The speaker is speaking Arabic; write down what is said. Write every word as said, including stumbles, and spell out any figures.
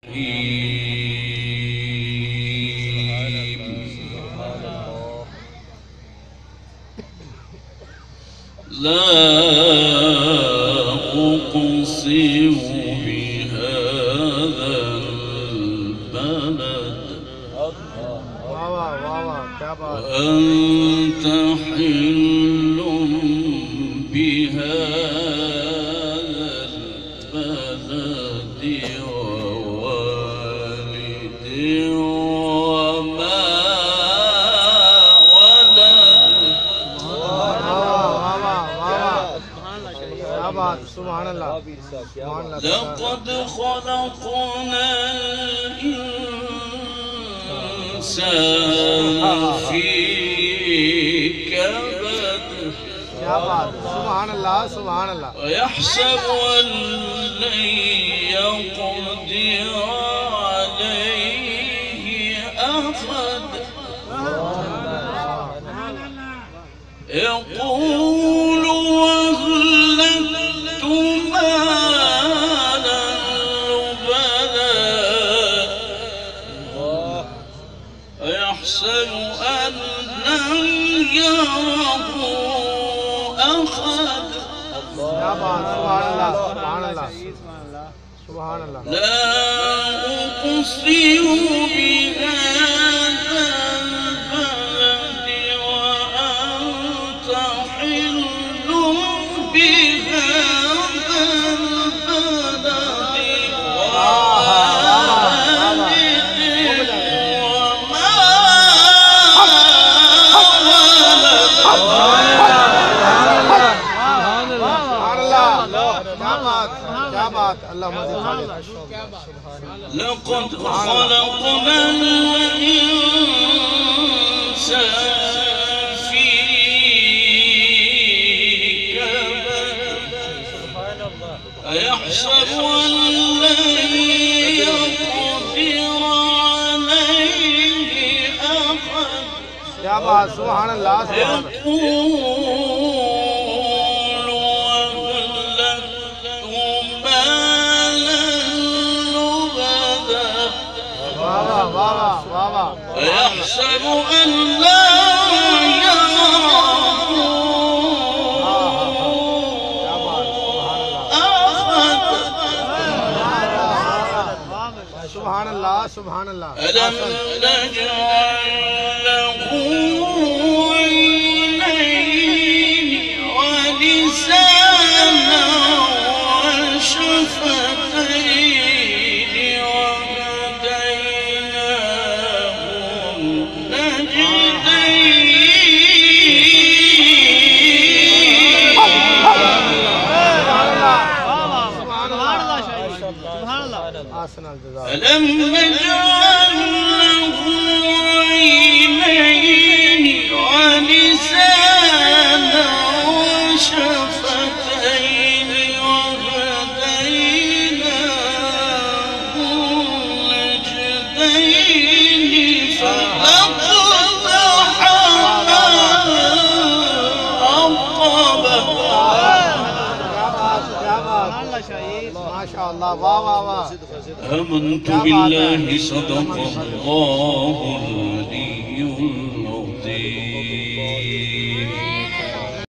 لا أقسم بهذا البلد وأنت حل بهذا البلد ووالد وما سبحان الله. لقد خلقنا الإنسان في كبد. سبحان الله سبحان الله. ويحسب أن لن يقدر عليه أحد. يقول وهلكت مالا لبدا. ويحسب أن لم يره أحد. سبحان الله سبحان الله سبحان الله. لا أقسم بهذا البلد وأنت حل بهذا البلد لقد خلقنا الإنسان في كبد. أيحسب أن لن يقدر عليه أحد. سبحان الله. يحسب أن لا يره أحد. سبحان الله سبحان الله. ألم نجعل له عينين ولسانا وشفتين وهديناه النجدين. ألم نجعل له عينين ولسانا وشفتين وهديناه النجدين. فلقتحم العقبة. ما شاء الله. واہ واہ واہ. آمنت بالله صدق الله